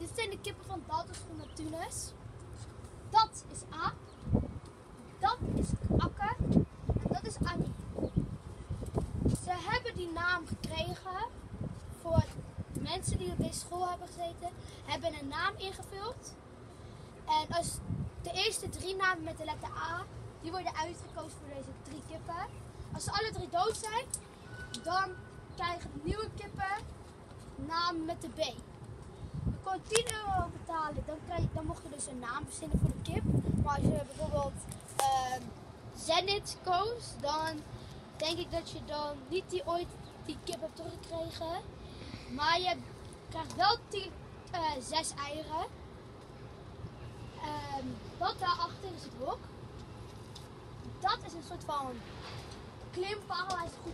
Dit zijn de kippen van Daltons van Neptunus. Dat is Aap. Dat is Akke. En dat is Annie. Ze hebben die naam gekregen voor mensen die op deze school hebben gezeten. Hebben een naam ingevuld. En als de eerste 3 namen met de letter A, die worden uitgekozen voor deze 3 kippen. Als ze alle 3 dood zijn, dan krijgen de nieuwe kippen naam met de B. Je kon 10 euro betalen, dan mocht je dus een naam verzinnen voor de kip. Maar als je bijvoorbeeld Zenit koos, dan denk ik dat je dan niet ooit die kip hebt teruggekregen. Maar je krijgt wel 6 eieren. Dat daarachter is het hok. Dat is een soort van klimpaal. Hij is goed.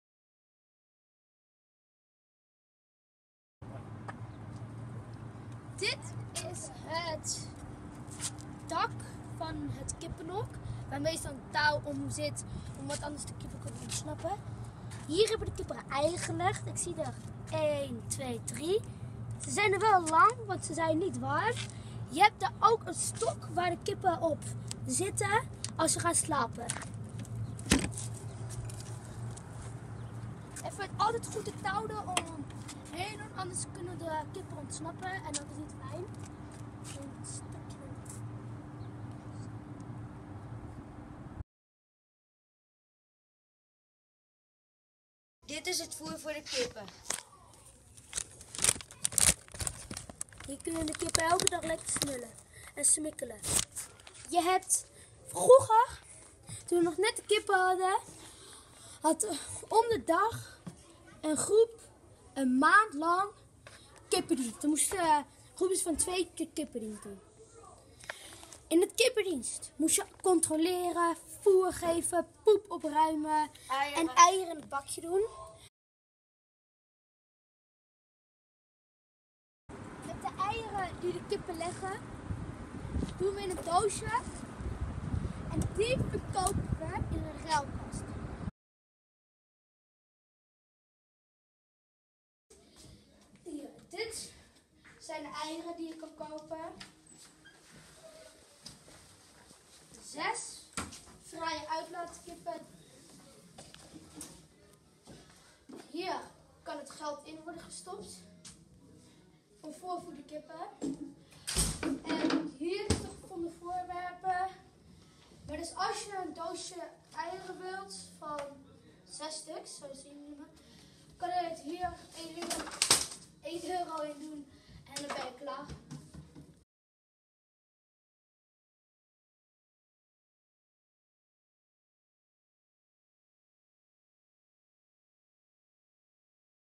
Dit is het dak van het kippenhok, waar meestal een touw om zit, omdat anders de kippen kunnen ontsnappen. Hier hebben de kippen een ei gelegd. Ik zie er 1, 2, 3. Ze zijn er wel lang, want ze zijn niet warm. Je hebt er ook een stok waar de kippen op zitten als ze gaan slapen. Even altijd goed te touwen om heen doen, anders kunnen de kippen ontsnappen en dat is niet fijn. Dit is het voer voor de kippen. Hier kunnen de kippen elke dag lekker smullen en smikkelen. Je hebt vroeger, toen we nog net de kippen hadden, had om de dag een groep een maand lang kippendienst. Er moesten groepjes van 2 kippendienst doen. In het kippendienst moest je controleren, voer geven, poep opruimen en eieren in het bakje doen. Met de eieren die de kippen leggen, doen we in een doosje en die verkopen we in een ruilkast. Hier, dit zijn de eieren die je kan kopen. 6 vrije uitlaatkippen. Hier kan het geld in worden gestopt. Voor voorvoede kippen. En hier is de gevonden voorwerpen. Maar dus als je een doosje eieren wilt van 6 stuks, zo zien jullie me, kan je het hier 1 euro in doen en dan ben je klaar.